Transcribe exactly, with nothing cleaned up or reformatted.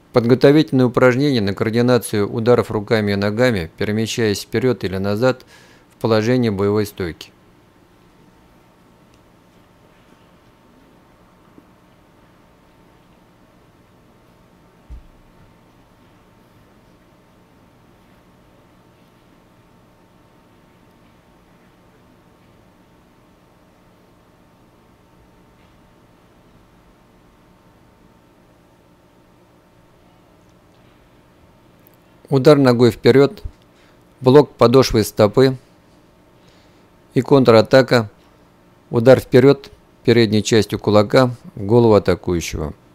Подготовительные упражнения на координацию ударов руками и ногами, перемещаясь вперед или назад в положении боевой стойки. Удар ногой вперед, блок подошвой стопы и контратака, удар вперед передней частью кулака в голову атакующего.